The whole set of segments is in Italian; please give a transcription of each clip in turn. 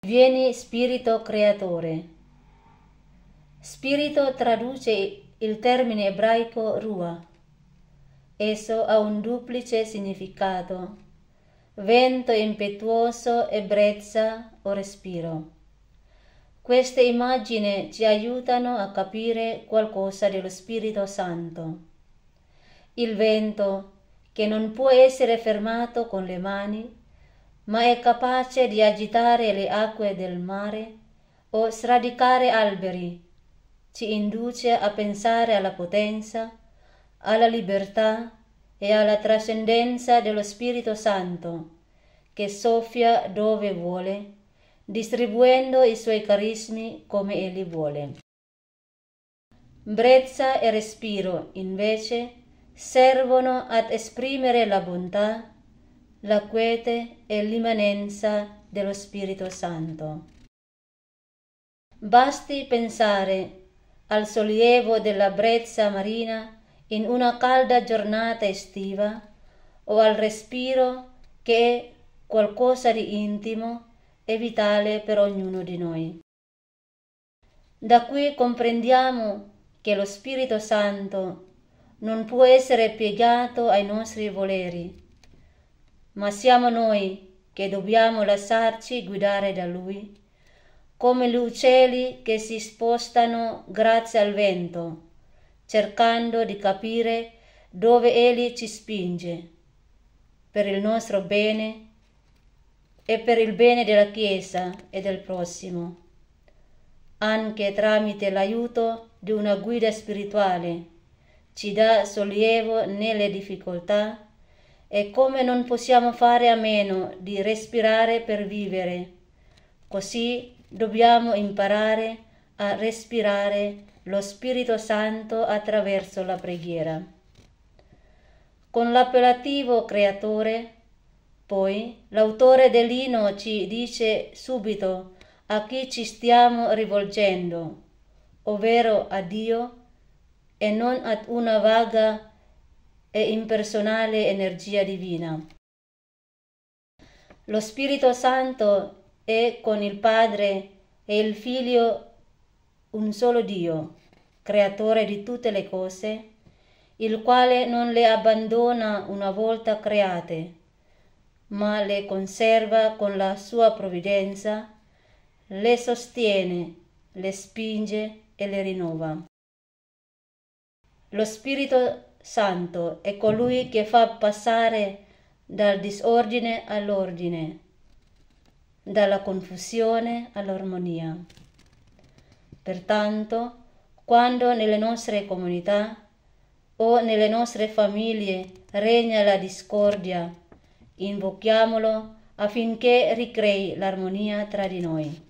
Vieni Spirito Creatore. Spirito traduce il termine ebraico ruah. Esso ha un duplice significato: vento impetuoso, ebbrezza o respiro. Queste immagini ci aiutano a capire qualcosa dello Spirito Santo. Il vento, che non può essere fermato con le mani, ma è capace di agitare le acque del mare o sradicare alberi, ci induce a pensare alla potenza, alla libertà e alla trascendenza dello Spirito Santo, che soffia dove vuole, distribuendo i suoi carismi come egli vuole. Brezza e respiro, invece, servono ad esprimere la bontà, la quiete e l'immanenza dello Spirito Santo. Basti pensare al sollievo della brezza marina in una calda giornata estiva o al respiro che è qualcosa di intimo e vitale per ognuno di noi. Da qui comprendiamo che lo Spirito Santo non può essere piegato ai nostri voleri, ma siamo noi che dobbiamo lasciarci guidare da Lui, come gli uccelli che si spostano grazie al vento, cercando di capire dove Egli ci spinge, per il nostro bene e per il bene della Chiesa e del prossimo, anche tramite l'aiuto di una guida spirituale, ci dà sollievo nelle difficoltà, e come non possiamo fare a meno di respirare per vivere, così dobbiamo imparare a respirare lo Spirito Santo attraverso la preghiera. Con l'appellativo creatore, poi, l'autore dell'inno ci dice subito a chi ci stiamo rivolgendo, ovvero a Dio e non ad una vaga e impersonale energia divina. Lo Spirito Santo è con il Padre e il Figlio un solo Dio, creatore di tutte le cose, il quale non le abbandona una volta create, ma le conserva con la sua provvidenza, le sostiene, le spinge e le rinnova. Lo Spirito Santo è colui che fa passare dal disordine all'ordine, dalla confusione all'armonia. Pertanto, quando nelle nostre comunità o nelle nostre famiglie regna la discordia, invochiamolo affinché ricrei l'armonia tra di noi.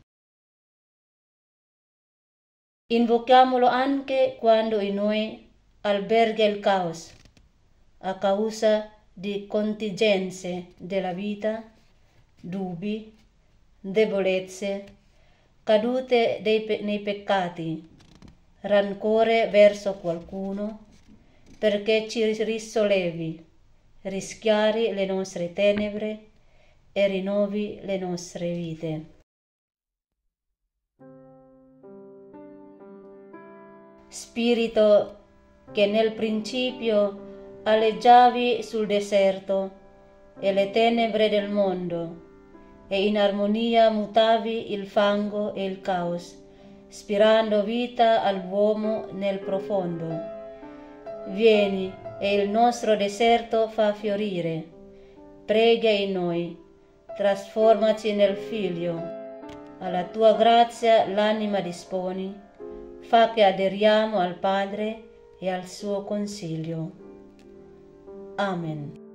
Invochiamolo anche quando in noi alberga il caos, a causa di contingenze della vita, dubbi, debolezze, cadute nei peccati, rancore verso qualcuno, perché ci risollevi, rischiari le nostre tenebre e rinnovi le nostre vite. Spirito che nel principio aleggiavi sul deserto e le tenebre del mondo, e in armonia mutavi il fango e il caos, spirando vita all'uomo nel profondo. Vieni e il nostro deserto fa fiorire. Prega in noi, trasformaci nel Figlio. Alla tua grazia l'anima disponi, fa che aderiamo al Padre e al suo consiglio. Amen.